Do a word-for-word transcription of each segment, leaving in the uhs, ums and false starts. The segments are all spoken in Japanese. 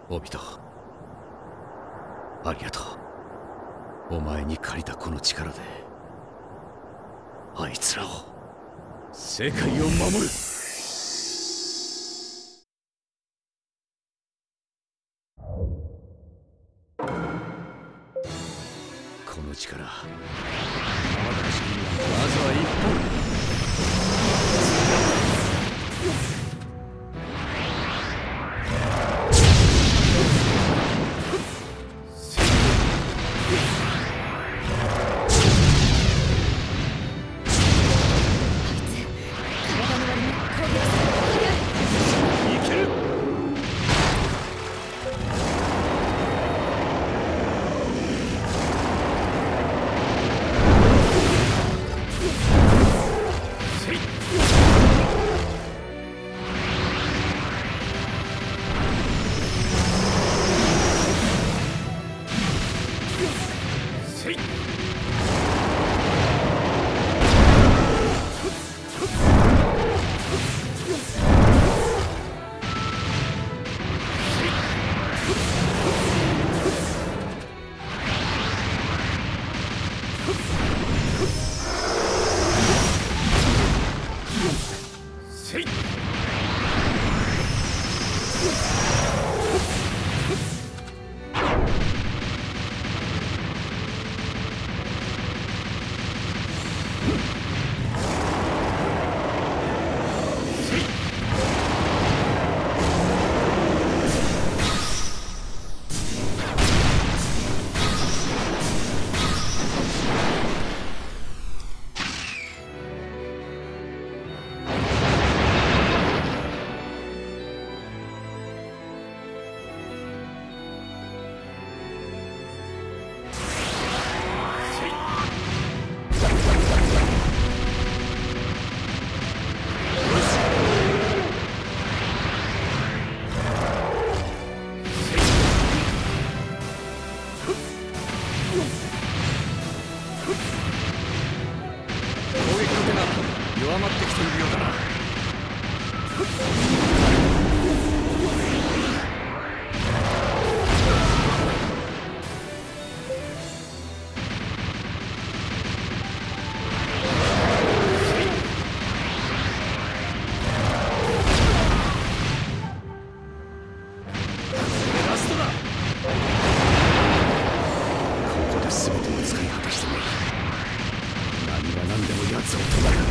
オビト、ありがとう。お前に借りたこの力であいつらを、世界を守る。この力、まずは一本。弱まってきているようだな。ラストだ。ここで全てを使い果たしてもいい。何が何でも奴を止める。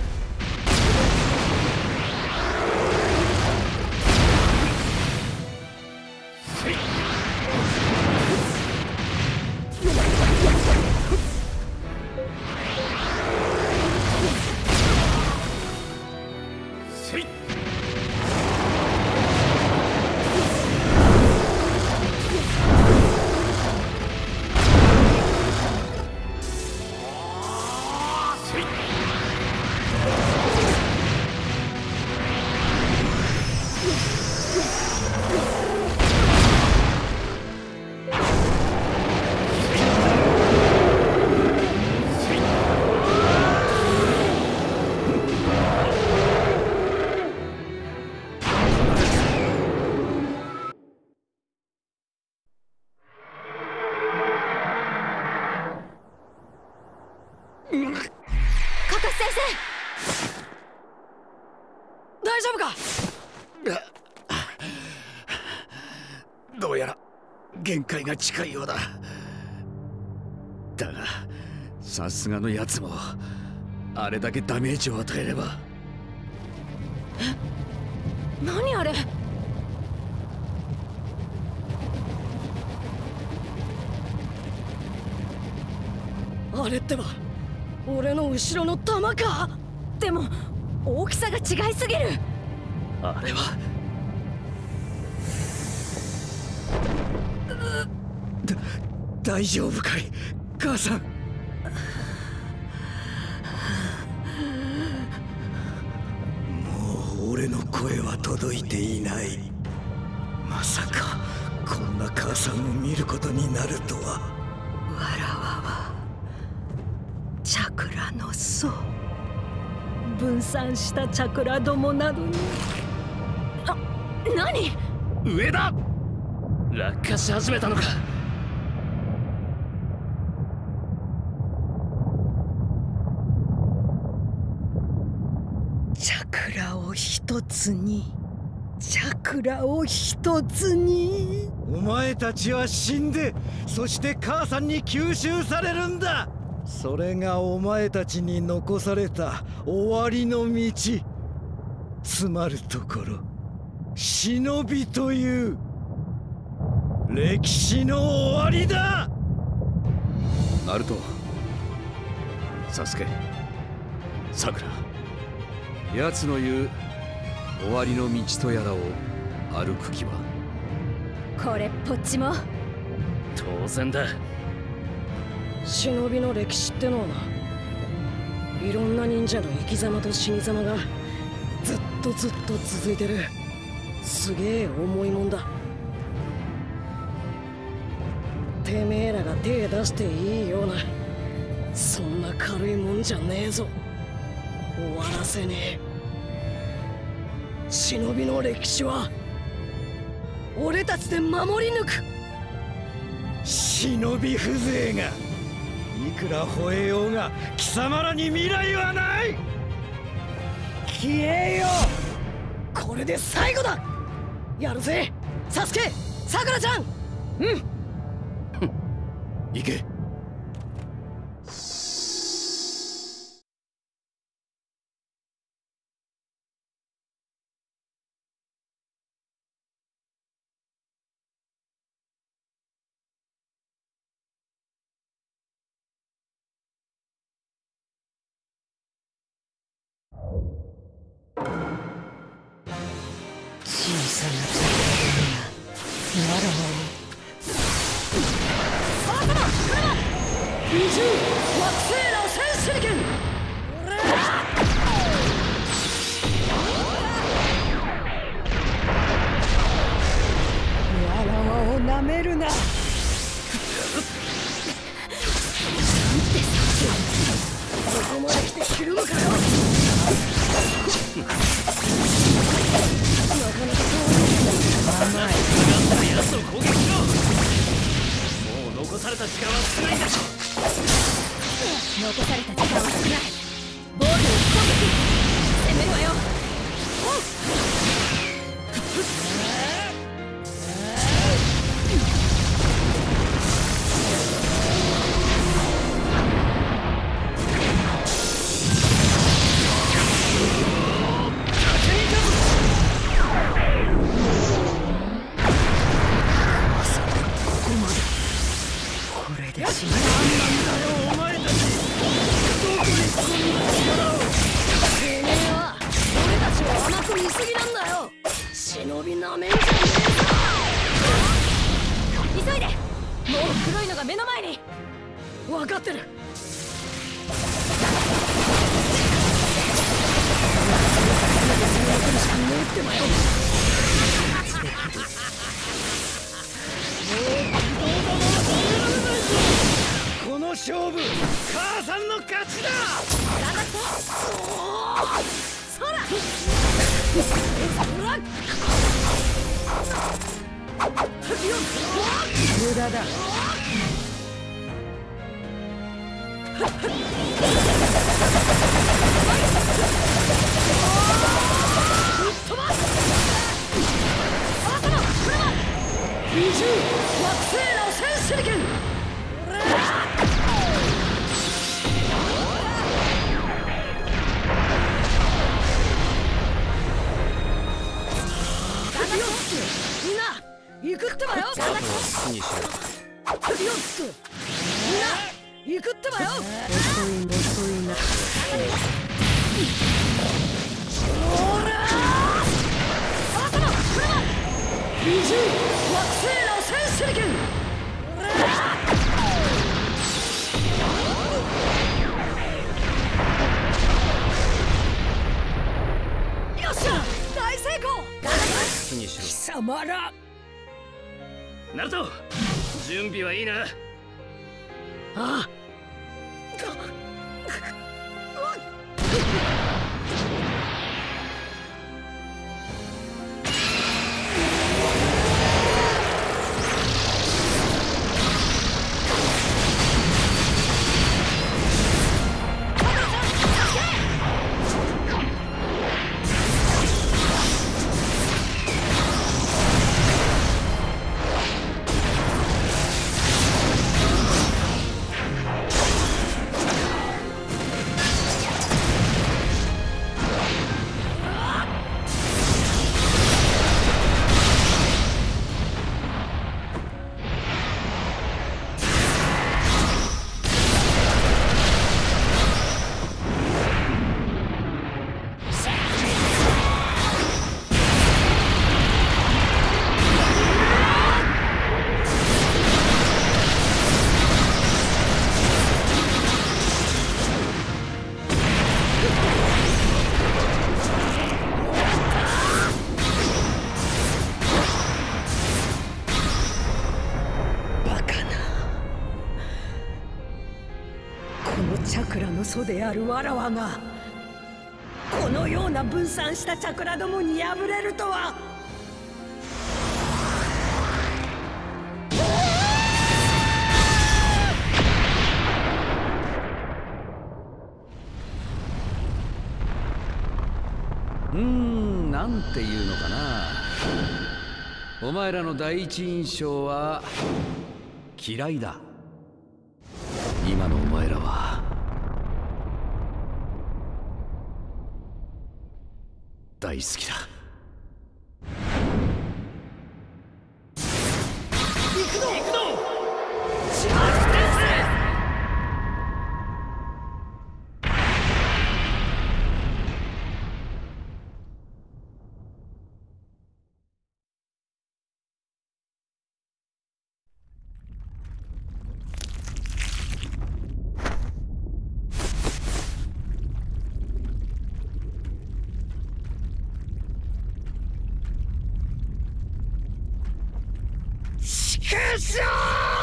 カカス先生、大丈夫か？ どうやら限界が近いようだ。だがさすがのやつもあれだけダメージを与えれば。 え、何あれ？あれってば俺の後ろの弾か？でも大きさが違いすぎる。 あれはだ大丈夫かい母さん。もう俺の声は届いていない。まさかこんな母さんを見ることになるとは。 わらわはチャクラの層、分散したチャクラどもなどに。あ、何？ 上だ。 落下し始めたのか。 チャクラを一つに、チャクラを一つに。 お前たちは死んで、そして母さんに吸収されるんだ。それがお前たちに残された終わりの道。つまるところ、忍びという歴史の終わりだ。 ナルト、サスケ、さくら、奴の言う終わりの道とやらを歩く気は？ これっぽっちも当然だ。 忍びの歴史ってのはな、いろんな忍者の生き様と死に様がずっとずっと続いてるすげえ重いもんだ。てめえらが手出していいようなそんな軽いもんじゃねえぞ。終わらせねえ。忍びの歴史は俺たちで守り抜く。 忍び風情がいくら吠えようが貴様らに未来はない。 消えよ。これで最後だ。やるぜサスケ、さくらちゃん。うん。 行け。 小さなチャクラがわらわを。二重惑星螺旋手裏剣。わらわをなめるな。ここまで来てひるむかよ。なかなか甘い。 奴を攻撃しろ。もう残された時間は少ないんだ。 残された時間は少ない。ボールを攻撃。攻めるわよ。 分かってる。 この勝負、母さんの勝ちだ。 頑張って。そら。無駄だ。二重惑星螺旋手裏剣。みんな行くってばよ。 好きにしろ。 みんな行くってばよ。遅い遅いな。ほら二重惑星螺旋手裏剣。よっしゃ大成功。 好きにしろ。 貴様ら。 ナルト、準備はいいな。 ああ。 祖であるわらわがこのような分散したチャクラどもに敗れるとは。 うーん、なんていうのかな。お前らの第一印象は嫌いだ。今のお前らは大好きだ。 行くぞ行くぞ。くそー！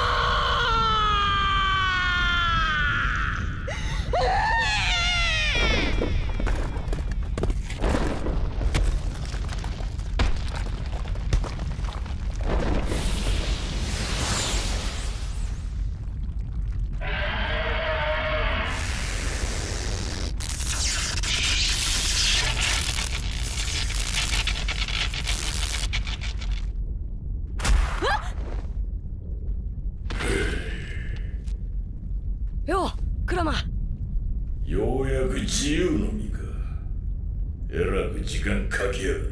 ようやく自由の身か。えらく時間かけやがって。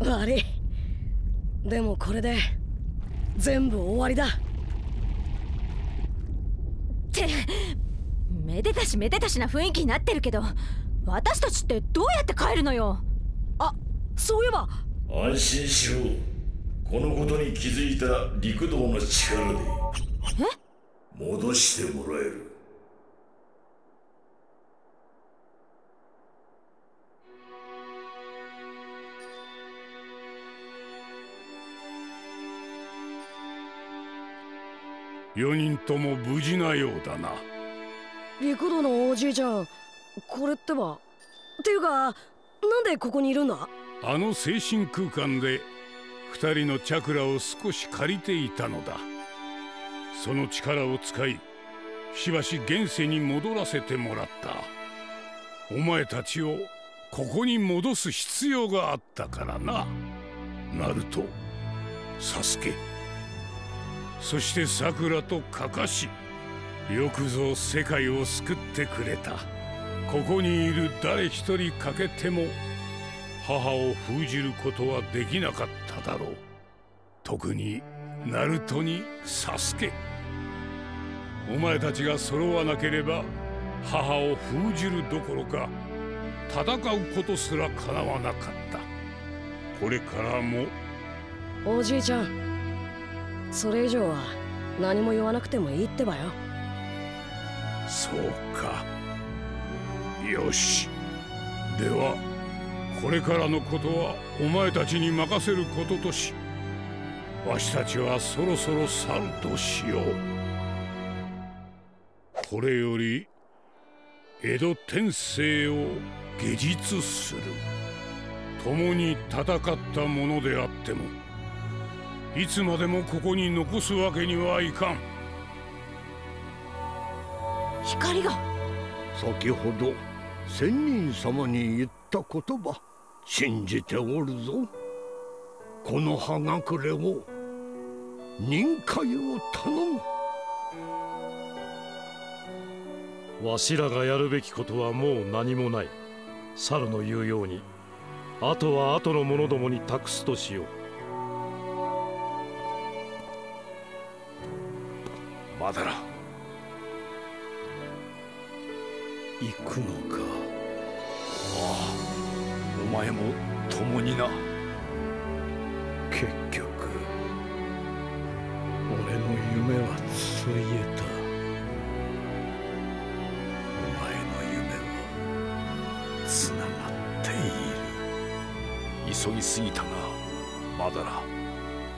悪い。でもこれで全部終わりだ。 ってめでたしめでたしな雰囲気になってるけど、私たちってどうやって帰るのよ。 あ、そういえば。 安心しろ。このことに気づいた陸道の力で戻してもらえる。 よにんとも無事なようだな。 陸道のおじいちゃん、これってば。っていうか、なんでここにいるんだ？ あの精神空間で二人のチャクラを少し借りていたのだ。その力を使い、しばし現世に戻らせてもらった。お前たちをここに戻す必要があったからな。ナルト、サスケ、そしてサクラとカカシ、よくぞ世界を救ってくれた。ここにいる誰一人欠けても母を封じることはできなかっただろう。特にナルトにサスケ。お前たちが揃わなければ母を封じるどころか戦うことすらかなわなかった。これからも。 おじいちゃん、それ以上は何も言わなくてもいいってばよ。 そうか。よし。ではこれからのことはお前たちに任せることとし、わしたちはそろそろ去るとしよう。これより江戸天聖を下実する。共に戦ったものであってもいつまでもここに残すわけにはいかん。 光が。 先ほど仙人様に言った言葉信じておるぞ。この葉隠れを任界を頼む。 わしらがやるべきことはもう何もない。猿の言うようにあとは後の者どもに託すとしよう。 まだら行くのか。ああ、お前も共にな。結局俺の夢はついえた。お前の夢はつながっている。 急ぎすぎたがまだら。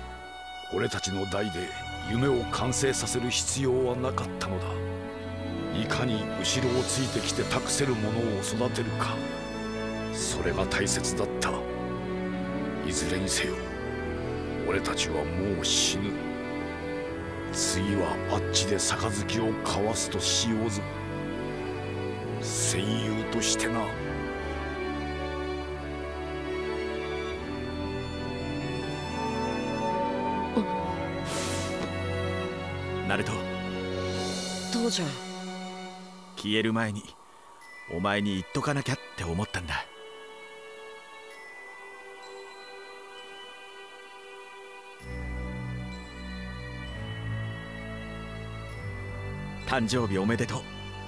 俺たちの代で夢を完成させる必要はなかったのだ。 いかに後ろをついてきて託せる者を育てるか、それが大切だった。いずれにせよ俺たちはもう死ぬ。次はあっちで杯を交わすとしようぞ、戦友としてな。 ナルト、 父ちゃん、 消える前にお前に言っとかなきゃって思ったんだ。誕生日おめでとう。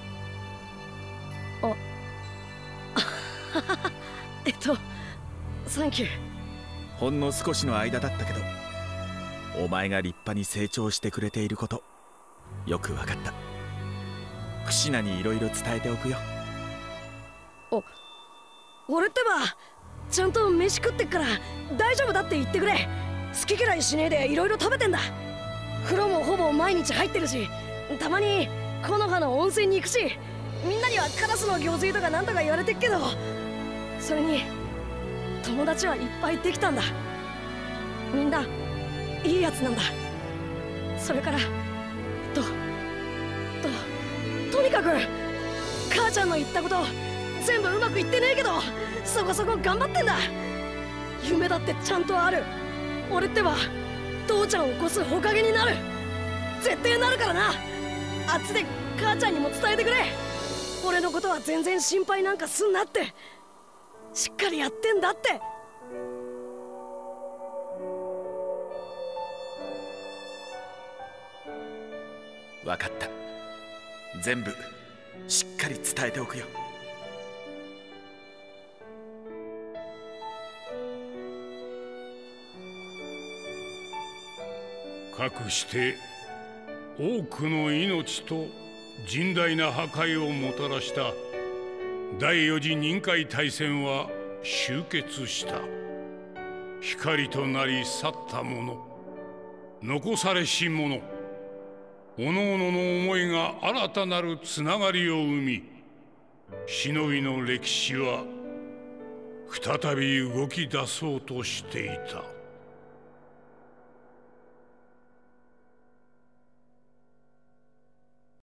あえっとサンキュー。 ほんの少しの間だったけど、お前が立派に成長してくれていることよく分かった。クシナにいろいろ伝えておくよ。 お俺ってばちゃんと飯食ってっから大丈夫だって言ってくれ。好き嫌いしねえでいろいろ食べてんだ。風呂もほぼ毎日入ってるし、たまに木の葉の温泉に行くし、みんなにはカラスの行水とかなんとか言われてっけど、それに友達はいっぱいできたんだ。みんないいやつなんだ。それからとととにかく母ちゃんの言ったこと全部うまくいってねえけど、そこそこ頑張ってんだ。夢だってちゃんとある。俺ってば父ちゃんを起こすほかげになる。絶対なるからな。あっちで母ちゃんにも伝えてくれ。俺のことは全然心配なんかすんなって、しっかりやってんだって。 分かった。全部しっかり伝えておくよ。 かくして多くの命と甚大な破壊をもたらした第四次任海大戦は終結した。光となり去った者、残されし者、おのおのの思いが新たなるつながりを生み、忍びの歴史は再び動き出そうとしていた。